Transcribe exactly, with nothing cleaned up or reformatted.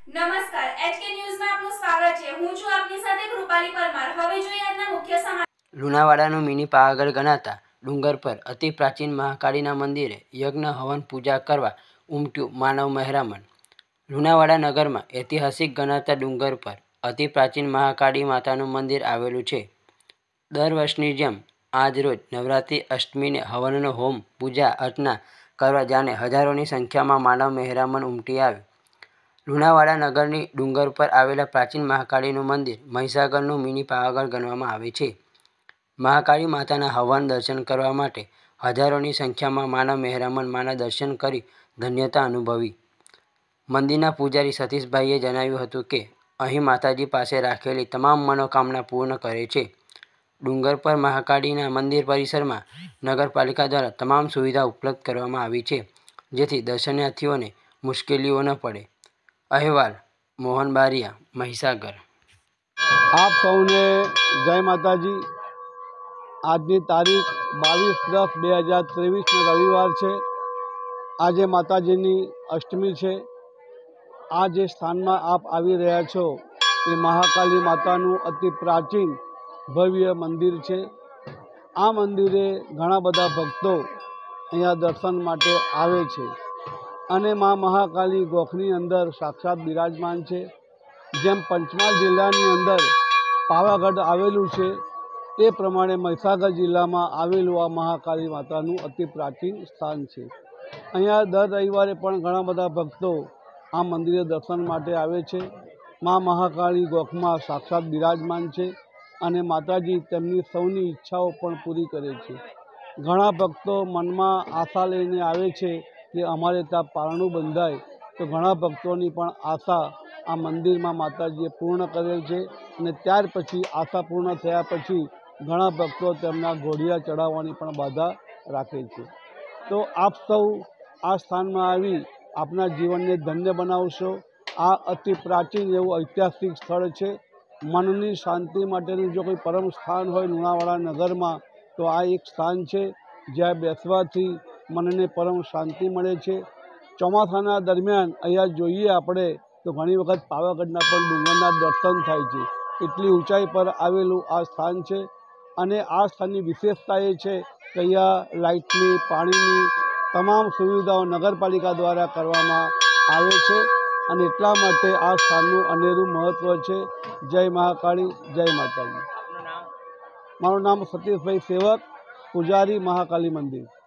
નમસ્કાર એચકે ન્યૂઝમાં આપનું સ્વાગત છે। હું છું આપની સાથે કૃપાલી પરમાર। હવે જોઈએ આજના મુખ્ય સમાચાર। લુણાવાડાનું મિની પાવાગઢ ગણાતા ડુંગર પર અતિ પ્રાચીન મહાકાળીના મંદિરે યજ્ઞ હવન પૂજા કરવા ઉમટ્યું માનવ મહેરામણ। લુણાવાડા નગરમાં ઐતિહાસિક ગણાતા ડુંગર પર અતિ પ્રાચીન મહાકાળી માતાનું મંદિર આવેલું છે। દર વર્ષની જેમ આજ રોજ નવરાત્રિ અષ્ટમીને હવનનો હોમ પૂજા અર્ચના કરવા જાણે હજારોની સંખ્યામાં માનવ મહેરામણ ઉમટી આવ્યું। લુણાવાડા નગરની ડુંગર પર આવેલા પ્રાચીન મહાકાળીનું મંદિર મહીસાગરનું મિની પાવાગઢ ગણવામાં આવે છે। મહાકાળી માતાના હવન દર્શન કરવા માટે હજારોની સંખ્યામાં માનવ મહેરામણ માના દર્શન કરી ધન્યતા અનુભવી। મંદિરના પૂજારી સતીશભાઈએ જણાવ્યું હતું કે અહીં માતાજી પાસે રાખેલી તમામ મનોકામના પૂર્ણ કરે છે। ડુંગર પર મહાકાળીના મંદિર પરિસરમાં નગરપાલિકા દ્વારા તમામ સુવિધા ઉપલબ્ધ કરવામાં આવી છે, જેથી દર્શનાર્થીઓને મુશ્કેલીઓ ન પડે। અહેવાલ મોહન બારિયા, મહીસાગર। आप सौने जय माताजी। આજની તારીખ બાવીસ દસ બે હજાર ત્રેવીસનો રવિવાર છે। આજે માતાજીની અષ્ટમી છે। આ જે સ્થાનમાં આપ આવી રહ્યા છો એ મહાકાળી માતાનું અતિ પ્રાચીન ભવ્ય મંદિર છે। આ મંદિરે ઘણા બધા ભક્તો અહીંયા દર્શન માટે આવે છે અને મા મહાકાળી ગોખની અંદર સાક્ષાત બિરાજમાન છે। જેમ પંચમહાલ જિલ્લાની અંદર પાવાગઢ આવેલું છે એ પ્રમાણે મહીસાગર જિલ્લામાં આવેલું આ મહાકાળી માતાનું અતિ પ્રાચીન સ્થાન છે। અહીંયા દર રવિવારે પણ ઘણા બધા ભક્તો આ મંદિરે દર્શન માટે આવે છે। મા મહાકાળી ગોખમાં સાક્ષાત બિરાજમાન છે અને માતાજી તેમની સૌની ઈચ્છાઓ પણ પૂરી કરે છે। ઘણા ભક્તો મનમાં આશા લઈને આવે છે કે અમારે ત્યાં પારણું બંધાય, તો ઘણા ભક્તોની પણ આશા આ મંદિરમાં માતાજીએ પૂર્ણ કરેલ છે અને ત્યાર પછી આશા પૂર્ણ થયા પછી ઘણા ભક્તો તેમના ઘોડિયા ચડાવવાની પણ બાધા રાખે છે। તો આપ સૌ આ સ્થાનમાં આવી આપના જીવનને ધન્ય બનાવશો। આ અતિ પ્રાચીન એવું ઐતિહાસિક સ્થળ છે। મનની શાંતિ માટેનું જો કોઈ પરમ સ્થાન હોય લુણાવાડા નગરમાં તો આ એક સ્થાન છે, જ્યાં બેસવાથી મનને પરમ શાંતિ મળે છે। ચોમાસાના દરમિયાન અહીંયા જોઈએ આપણે તો ઘણી વખત પાવાગઢના પણ ડુંગરના દર્શન થાય છે। એટલી ઊંચાઈ પર આવેલું આ સ્થાન છે અને આ સ્થાનની વિશેષતા એ છે કે અહીંયા લાઇટની, પાણીની તમામ સુવિધાઓ નગરપાલિકા દ્વારા કરવામાં આવે છે અને એટલા માટે આ સ્થાનનું અનેરું મહત્ત્વ છે। જય મહાકાળી, જય માતાજી। મારું નામ સતીશભાઈ સેવક, પૂજારી, મહાકાળી મંદિર।